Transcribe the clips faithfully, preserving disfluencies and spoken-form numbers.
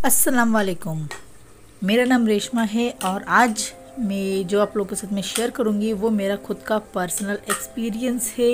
अस्सलाम वालेकुम। मेरा नाम रेशमा है और आज मैं जो आप लोगों के साथ में शेयर करूंगी वो मेरा खुद का पर्सनल एक्सपीरियंस है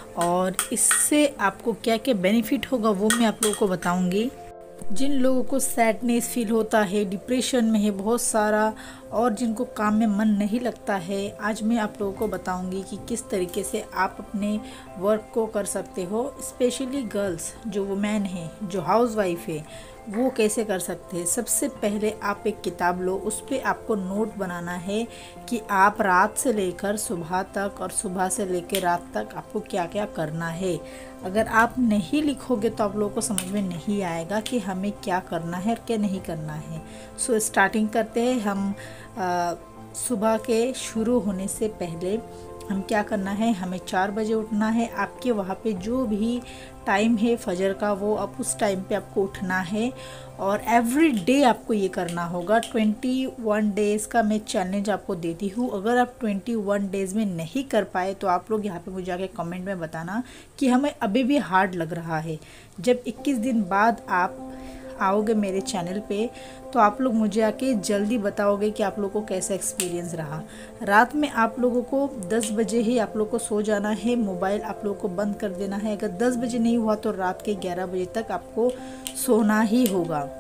और इससे आपको क्या क्या बेनिफिट होगा वो मैं आप लोगों को बताऊंगी। जिन लोगों को सैडनेस फील होता है, डिप्रेशन में है बहुत सारा, और जिनको काम में मन नहीं लगता है, आज मैं आप लोगों को बताऊंगी कि किस तरीके से आप अपने वर्क को कर सकते हो। स्पेशली गर्ल्स जो वुमेन है, जो हाउस वाइफ है, वो कैसे कर सकते हैं। सबसे पहले आप एक किताब लो, उस पर आपको नोट बनाना है कि आप रात से लेकर सुबह तक और सुबह से लेकर रात तक आपको क्या क्या करना है। अगर आप नहीं लिखोगे तो आप लोगों को समझ में नहीं आएगा कि हमें क्या करना है और क्या नहीं करना है। सो स्टार्टिंग करते हैं हम। आ, सुबह के शुरू होने से पहले हम क्या करना है, हमें चार बजे उठना है। आपके वहाँ पे जो भी टाइम है फजर का, वो आप उस टाइम पे आपको उठना है और एवरी डे आपको ये करना होगा। ट्वेंटी वन डेज़ का मैं चैलेंज आपको देती हूँ। अगर आप ट्वेंटी वन डेज़ में नहीं कर पाए तो आप लोग यहाँ पे मुझे आके कमेंट में बताना कि हमें अभी भी हार्ड लग रहा है। जब इक्कीस दिन बाद आप आओगे मेरे चैनल पे तो आप लोग मुझे आके जल्दी बताओगे कि आप लोगों को कैसा एक्सपीरियंस रहा। रात में आप लोगों को दस बजे ही आप लोगों को सो जाना है, मोबाइल आप लोगों को बंद कर देना है। अगर दस बजे नहीं हुआ तो रात के ग्यारह बजे तक आपको सोना ही होगा।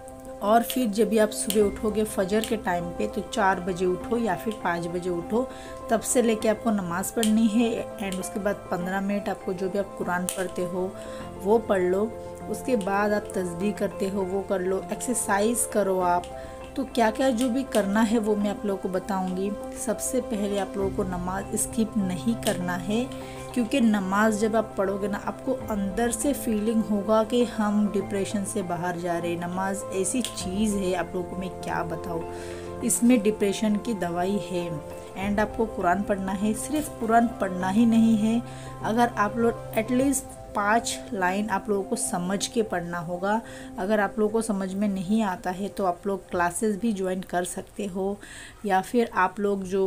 और फिर जब भी आप सुबह उठोगे फजर के टाइम पे तो चार बजे उठो या फिर पाँच बजे उठो। तब से लेके आपको नमाज़ पढ़नी है एंड उसके बाद पंद्रह मिनट आपको जो भी आप कुरान पढ़ते हो वो पढ़ लो। उसके बाद आप तस्बीह करते हो वो कर लो, एक्सरसाइज करो आप। तो क्या क्या जो भी करना है वो मैं आप लोगों को बताऊंगी। सबसे पहले आप लोगों को नमाज स्किप नहीं करना है, क्योंकि नमाज जब आप पढ़ोगे ना आपको अंदर से फीलिंग होगा कि हम डिप्रेशन से बाहर जा रहे हैं। नमाज ऐसी चीज़ है, आप लोगों को मैं क्या बताऊँ, इसमें डिप्रेशन की दवाई है। एंड आपको कुरान पढ़ना है, सिर्फ कुरान पढ़ना ही नहीं है। अगर आप लोग एटलीस्ट पाँच लाइन आप लोगों को समझ के पढ़ना होगा। अगर आप लोगों को समझ में नहीं आता है तो आप लोग क्लासेस भी ज्वाइन कर सकते हो, या फिर आप लोग जो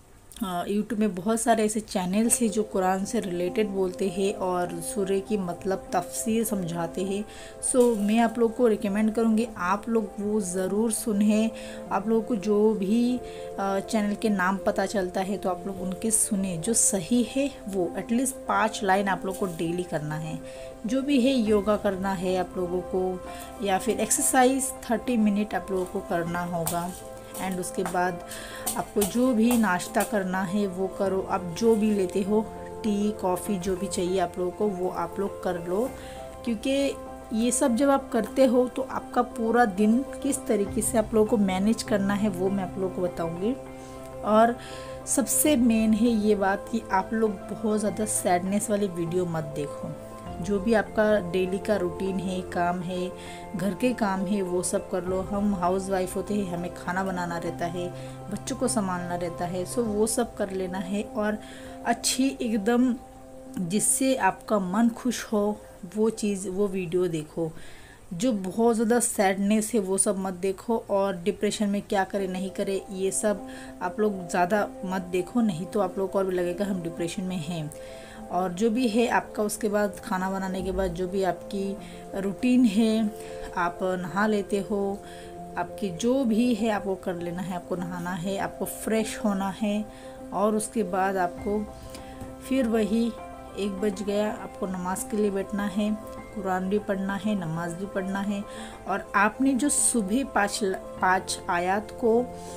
यूट्यूब में बहुत सारे ऐसे चैनल्स हैं जो कुरान से रिलेटेड बोलते हैं और सूरे की मतलब तफसीर समझाते हैं। सो मैं आप लोग को रिकमेंड करूँगी आप लोग वो ज़रूर सुने। आप लोगों को जो भी चैनल के नाम पता चलता है तो आप लोग उनके सुने, जो सही है वो। एटलीस्ट पाँच लाइन आप लोग को डेली करना है। जो भी है योगा करना है आप लोगों को, या फिर एक्सरसाइज थर्टी मिनट आप लोगों को करना होगा। एंड उसके बाद आपको जो भी नाश्ता करना है वो करो। आप जो भी लेते हो, टी कॉफ़ी जो भी चाहिए आप लोगों को वो आप लोग कर लो, क्योंकि ये सब जब आप करते हो तो आपका पूरा दिन किस तरीके से आप लोगों को मैनेज करना है वो मैं आप लोगों को बताऊंगी। और सबसे मेन है ये बात कि आप लोग बहुत ज़्यादा सैडनेस वाली वीडियो मत देखो। जो भी आपका डेली का रूटीन है, काम है, घर के काम है, वो सब कर लो। हम हाउस वाइफ होते हैं, हमें खाना बनाना रहता है, बच्चों को संभालना रहता है, सो वो सब कर लेना है। और अच्छी एकदम जिससे आपका मन खुश हो वो चीज़, वो वीडियो देखो। जो बहुत ज़्यादा सैडनेस है वो सब मत देखो, और डिप्रेशन में क्या करे नहीं करे ये सब आप लोग ज़्यादा मत देखो, नहीं तो आप लोग को और भी लगेगा हम डिप्रेशन में हैं। और जो भी है आपका उसके बाद खाना बनाने के बाद जो भी आपकी रूटीन है, आप नहा लेते हो, आपकी जो भी है आपको कर लेना है। आपको नहाना है, आपको फ्रेश होना है, और उसके बाद आपको फिर वही एक बज गया, आपको नमाज के लिए बैठना है, कुरान भी पढ़ना है, नमाज भी पढ़ना है। और आपने जो सुबह पाँच पाँच आयत को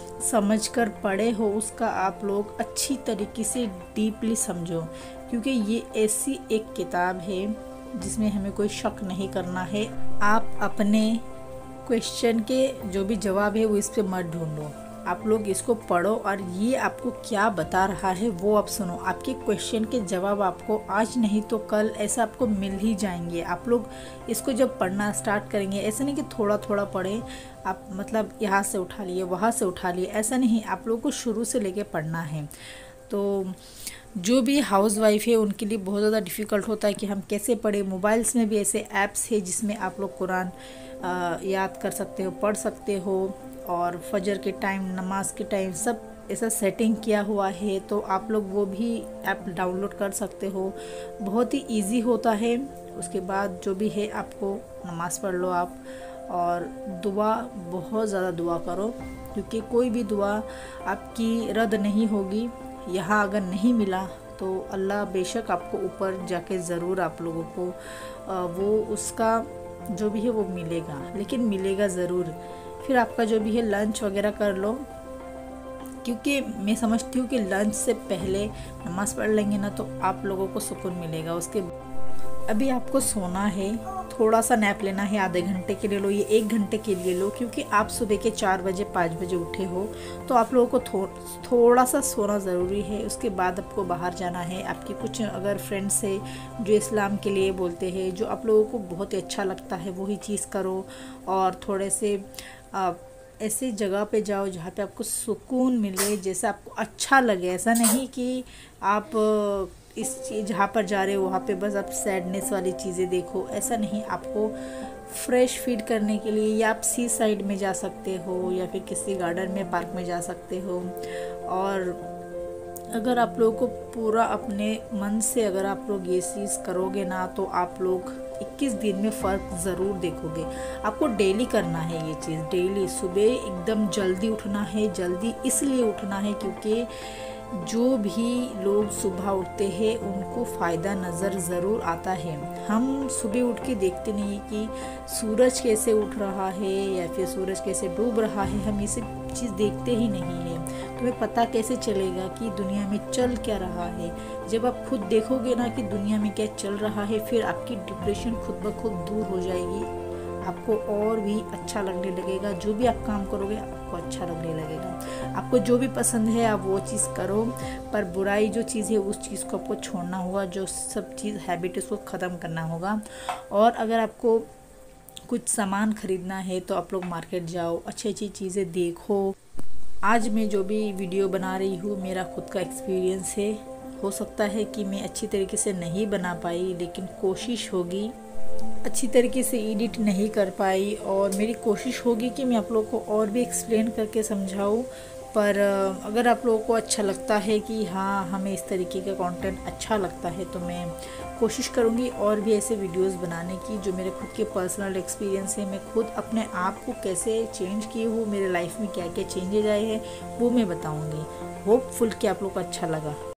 समझकर पढ़े हो उसका आप लोग अच्छी तरीके से डीपली समझो, क्योंकि ये ऐसी एक किताब है जिसमें हमें कोई शक नहीं करना है। आप अपने क्वेश्चन के जो भी जवाब है वो इस पे मत ढूंढो, आप लोग इसको पढ़ो और ये आपको क्या बता रहा है वो आप सुनो। आपके क्वेश्चन के जवाब आपको आज नहीं तो कल ऐसा आपको मिल ही जाएंगे। आप लोग इसको जब पढ़ना स्टार्ट करेंगे, ऐसा नहीं कि थोड़ा थोड़ा पढ़े आप, मतलब यहाँ से उठा लिए वहाँ से उठा लिए, ऐसा नहीं। आप लोग को शुरू से लेके पढ़ना है। तो जो भी हाउस वाइफ है उनके लिए बहुत ज़्यादा डिफ़िकल्ट होता है कि हम कैसे पढ़ें। मोबाइल्स में भी ऐसे ऐप्स है जिसमें आप लोग कुरान याद कर सकते हो, पढ़ सकते हो, और फजर के टाइम, नमाज के टाइम सब ऐसा सेटिंग किया हुआ है, तो आप लोग वो भी ऐप डाउनलोड कर सकते हो। बहुत ही इजी होता है। उसके बाद जो भी है आपको नमाज़ पढ़ लो आप, और दुआ, बहुत ज़्यादा दुआ करो, क्योंकि कोई भी दुआ आपकी रद्द नहीं होगी। यहाँ अगर नहीं मिला तो अल्लाह बेशक आपको ऊपर जाके ज़रूर आप लोगों को वो उसका जो भी है वो मिलेगा, लेकिन मिलेगा ज़रूर। फिर आपका जो भी है लंच वगैरह कर लो, क्योंकि मैं समझती हूँ कि लंच से पहले नमाज़ पढ़ लेंगे ना तो आप लोगों को सुकून मिलेगा। उसके अभी आपको सोना है, थोड़ा सा नैप लेना है, आधे घंटे के लिए लो, ये एक घंटे के लिए लो, क्योंकि आप सुबह के चार बजे पाँच बजे उठे हो तो आप लोगों को थो, थोड़ा सा सोना ज़रूरी है। उसके बाद आपको बाहर जाना है। आपकी कुछ अगर फ्रेंड्स है जो इस्लाम के लिए बोलते हैं, जो आप लोगों को बहुत ही अच्छा लगता है, वही चीज़ करो। और थोड़े से आ, ऐसी जगह पे जाओ जहाँ पे आपको सुकून मिले, जैसे आपको अच्छा लगे। ऐसा नहीं कि आप इस चीज़ जहाँ पर जा रहे हो वहाँ पे बस आप सैडनेस वाली चीज़ें देखो, ऐसा नहीं। आपको फ्रेश फील करने के लिए या आप सी साइड में जा सकते हो या फिर किसी गार्डन में, पार्क में जा सकते हो। और अगर आप लोगों को पूरा अपने मन से अगर आप लोग ये चीज़ करोगे ना तो आप लोग इक्कीस दिन में फ़र्क ज़रूर देखोगे। आपको डेली करना है ये चीज़, डेली सुबह एकदम जल्दी उठना है। जल्दी इसलिए उठना है क्योंकि जो भी लोग सुबह उठते हैं उनको फ़ायदा नज़र ज़रूर आता है। हम सुबह उठ के देखते नहीं कि सूरज कैसे उठ रहा है या फिर सूरज कैसे डूब रहा है, हम ये सब चीज़ देखते ही नहीं है। तुम्हें पता कैसे चलेगा कि दुनिया में चल क्या रहा है? जब आप खुद देखोगे ना कि दुनिया में क्या चल रहा है, फिर आपकी डिप्रेशन खुद ब खुद दूर हो जाएगी। आपको और भी अच्छा लगने लगेगा। जो भी आप काम करोगे आपको अच्छा लगने लगेगा। आपको जो भी पसंद है आप वो चीज़ करो, पर बुराई जो चीज़ है उस चीज़ को आपको छोड़ना होगा। जो सब चीज़ हैबिट उसको ख़त्म करना होगा। और अगर आपको कुछ सामान ख़रीदना है तो आप लोग मार्केट जाओ, अच्छी अच्छी चीज़ें देखो। आज मैं जो भी वीडियो बना रही हूँ मेरा खुद का एक्सपीरियंस है। हो सकता है कि मैं अच्छी तरीके से नहीं बना पाई, लेकिन कोशिश होगी। अच्छी तरीके से एडिट नहीं कर पाई और मेरी कोशिश होगी कि मैं आप लोगों को और भी एक्सप्लेन करके समझाऊँ। पर अगर आप लोगों को अच्छा लगता है कि हाँ हमें इस तरीके का कंटेंट अच्छा लगता है तो मैं कोशिश करूँगी और भी ऐसे वीडियोस बनाने की जो मेरे खुद के पर्सनल एक्सपीरियंस है। मैं खुद अपने आप को कैसे चेंज की हूँ, मेरे लाइफ में क्या क्या चेंजेज आए हैं वो मैं बताऊँगी। होपफुल कि आप लोग को अच्छा लगा।